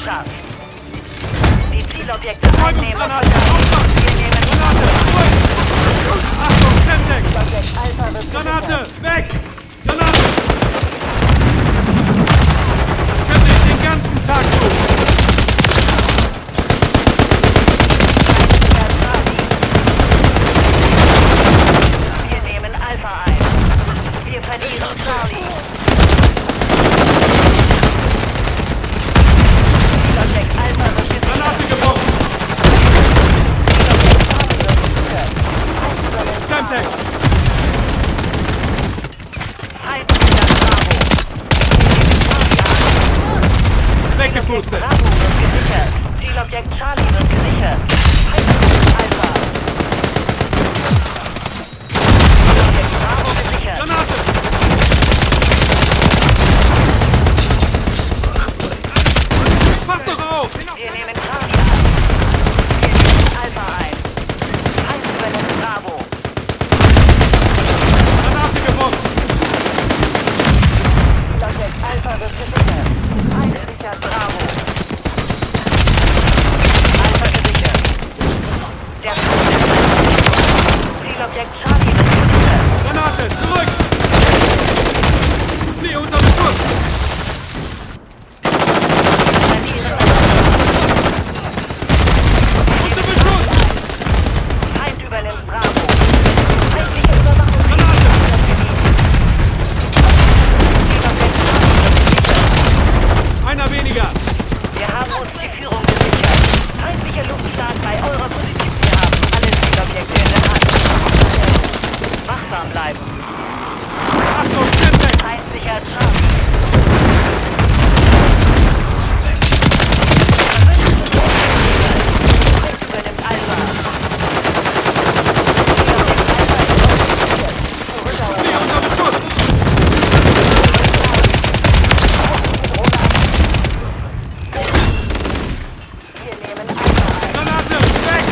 scharf. Die Zielobjekte einnehmen und Granate! wir nehmen Granate! Zurück! Achtung, Semtex! Zielobjekt Alpha wird Granate! Weg! Granate! Das könnte ich den ganzen Tag tun. Wir nehmen Alpha ein. Wir verlieren Charlie. Zielobjekt Alpha wird gesichert. Granate gebrochen! Semtex! Weggepustet! Bravo wird gesichert. Zielobjekt Charlie wird gesichert. Alpha. Zielobjekt Bravo gesichert. Granate! Pass doch auf! Wir nehmen Charlie an. Wir nehmen Alpha ein. Feind übernimmt Bravo. Granate gebrochen! Zielobjekt Alpha wird gesichert. Feind sichert Bravo. Alpha gesichert. Der Feind ist Alpha. Zielobjekt Charlie wird gesichert. Granate! Zurück! Steh unter Beschuss! Verlieren Unter Beschuss! Feind übernimmt Bravo. Feindliche Überwachung. Granate! Zielobjekt Charlie wird gesichert. Einer weniger! Wir haben uns die Führung gesichert. Feindlicher Luftschlag bei eurer Position. Wir haben alle Zielobjekte in der Hand. Wachsam bleiben. Achtung, Semtex! Feind sichert Charlie. Feind übernimmt Alpha. Steh unter Beschuss! Wir nehmen Alpha ein. Granate! Weg!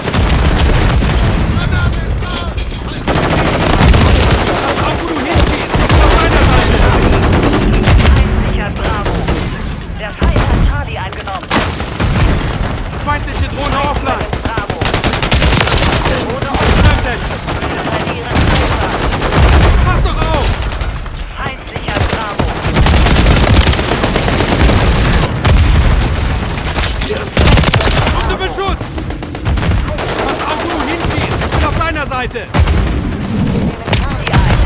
Pass auf, wo du hingehst! Auf meiner Seite! Feind sichert Bravo. Der Feind hat Charlie eingenommen. Feindliche Drohne offline! Bravo. Drohne Semtex! Wir verlieren Alpha. Pass doch auf! Feind sichert Bravo. Unter Beschuss! Pass auf, wo du hinziehst! Ich bin auf deiner Seite! Charlie ein.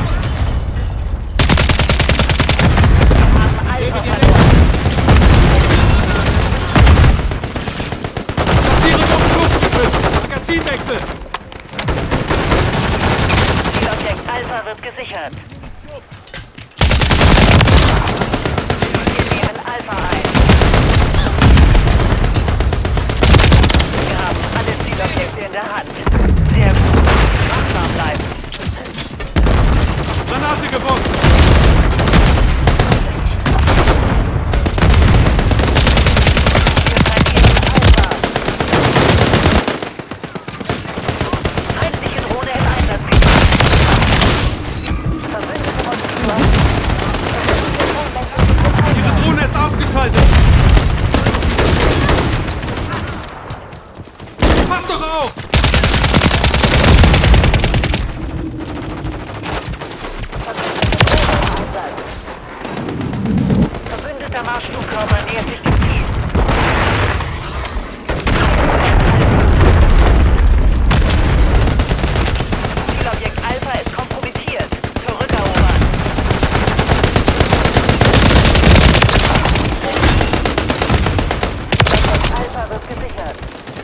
Wir haben Alpha verloren. Platziere Luftgeschütz! Magazinwechsel! Zielobjekt Alpha wird gesichert. Wir nehmen Alpha ein. Wir haben alle Zielobjekte in der Hand. Sehr gut. Wachsam bleiben. Granate geworfen! Wir verlieren Alpha. Feindliche Drohne im Einsatz. Verbündete Montur. Ihre Drohne ist ausgeschaltet! Pass doch auf! Verbündeter Marschflugkörper nähert sich dem Ziel. Zielobjekt Alpha ist kompromittiert. Zurückerobern. Zielobjekt Alpha wird gesichert.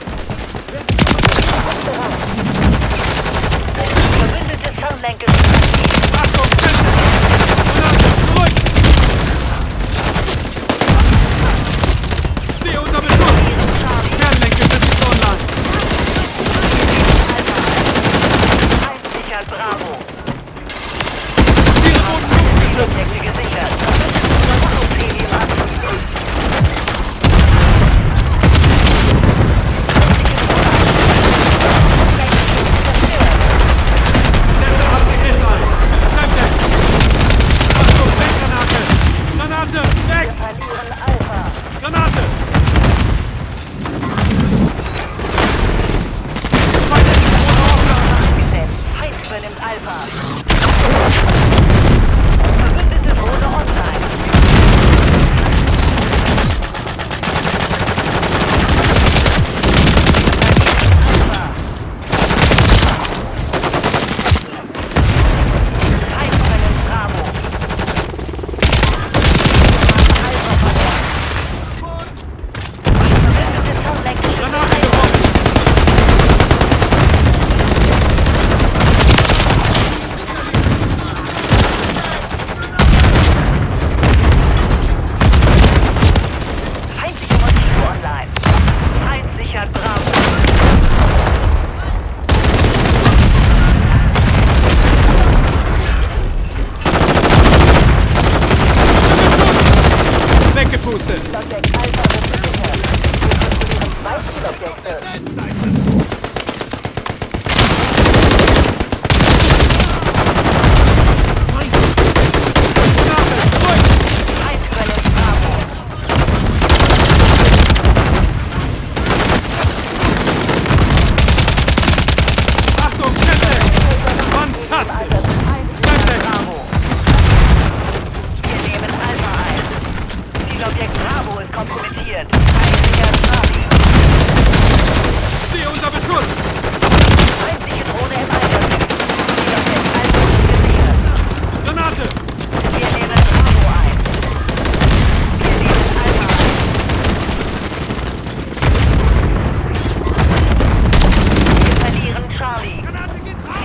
Verbündetes Fernlenkgeschütz aktiv. Achtung, Semtex! Granate, zurück! Steh unter Beschuss! Fernlenkgeschütz ist online! Feind sichert Bravo. Ihre Bodenluftgeschütz! Zielobjekte gesichert. Überwachungsheli im Anflug. Setze ACS ein! Semtex! Achtung, Granate! Granate, weg! Wir verlieren Alpha. Granate!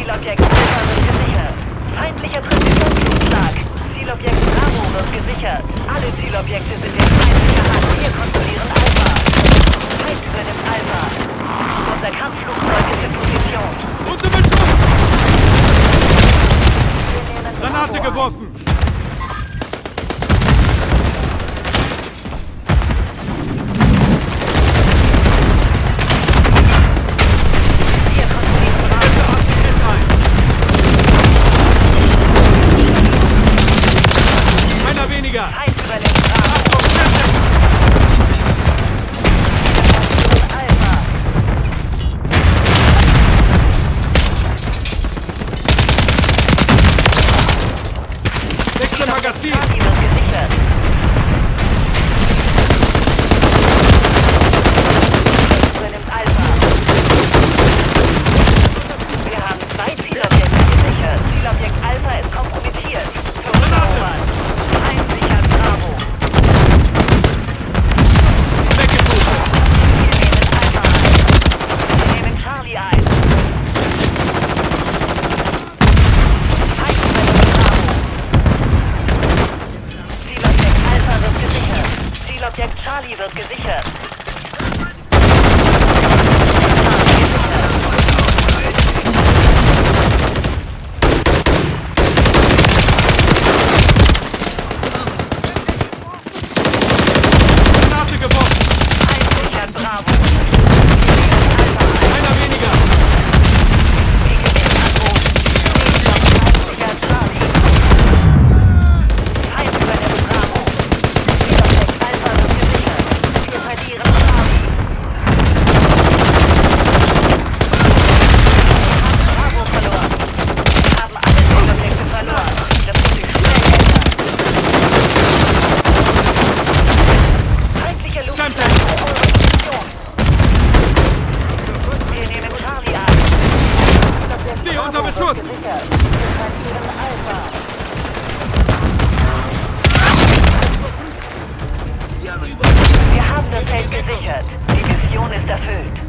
Zielobjekt Alpha wird gesichert. Feindlicher Präzisionsflugschlag. Zielobjekt Bravo wird gesichert. Alle Zielobjekte sind in feindlicher Hand. Wir kontrollieren Alpha. Feind übernimmt Alpha. Unser Kampfflugzeug ist in Position. Unter Beschuss! Granate geworfen! Feind übernimmt Bravo. Alpha. Nächste Magazin! Charlie wird gesichert. Übernimmt Alpha. Wir haben 2 Zielobjekte gesichert. Zielobjekt Alpha ist kompromittiert. Zurückerobert. Feind sichert Bravo. Weggepunktet! Wir nehmen Charlie ein. Feind übernimmt Bravo. Zielobjekt Alpha wird gesichert. Zielobjekt Charlie wird gesichert. Granate geworfen! Feind sichert Bravo. Einer weniger! Wir gewinnen an Boden. Sichert Charlie. Feind übernimmt Bravo. Zielobjekt Alpha wird gesichert. Wir verlieren Charlie. Bravo verloren. Wir haben alle Zielobjekte verloren. Das muss sich schnell ändern. Feindlicher Luftschlag bei eurer Position. Wir nehmen Charlie an. Die unter Beschuss! Wir verlieren Alpha. Wir haben das Feld gesichert. Die Mission ist erfüllt.